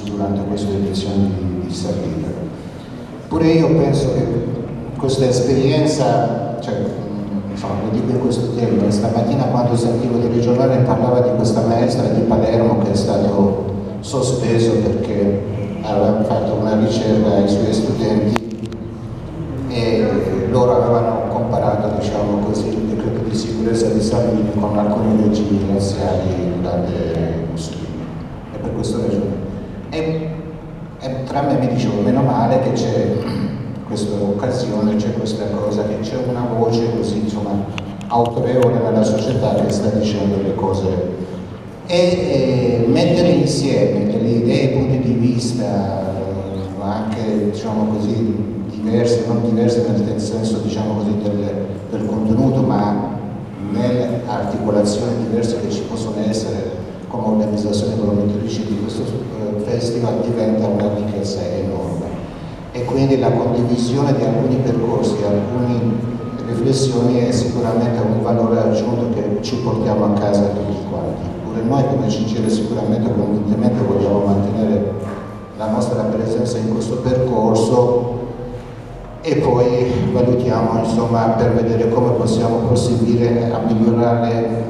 durante questa edizione di Salita. Pure io penso che questa esperienza, cioè, insomma, lo dico in questo termine, stamattina quando sentivo il telegiornale parlava di questa maestra di Palermo che è stato sospeso perché aveva fatto una ricerca ai suoi studenti e loro avevano comparato, diciamo così, il decreto di sicurezza di Salvini con alcune leggi razziali durante Mussolini, e per questa ragione. E tra me mi dicevo, meno male che c'è questa occasione, c'è questa cosa, che c'è una voce così, insomma, autorevole nella società che sta dicendo le cose, e mettere insieme delle idee e punti di vista anche, diciamo così, diverse, non diverse nel senso, diciamo così, del contenuto, ma nelle articolazioni diverse che ci possono essere come organizzazione promotrice di questo festival, diventa una ricchezza enorme. E quindi la condivisione di alcuni percorsi, alcune riflessioni è sicuramente un valore aggiunto che ci portiamo a casa tutti quanti. Pure noi come CGIL sicuramente convintamente vogliamo mantenere la nostra presenza in questo percorso e poi valutiamo, insomma, per vedere come possiamo proseguire a migliorare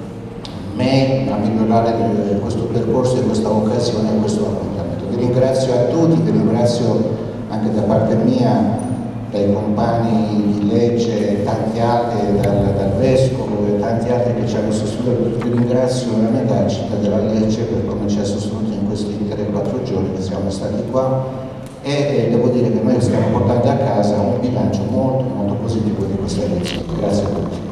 questo percorso e questa occasione e questo appuntamento. Vi ringrazio a tutti, vi ringrazio anche da parte mia, dai compagni di legge, tanti altri, dal Vescovo e tanti altri che ci hanno sostenuto. Vi ringrazio veramente la città della Lecce per come ci ha sostenuto in questi 3-4 giorni che siamo stati qua, e devo dire che noi stiamo portando a casa un bilancio molto molto positivo di questa edizione. Grazie a tutti.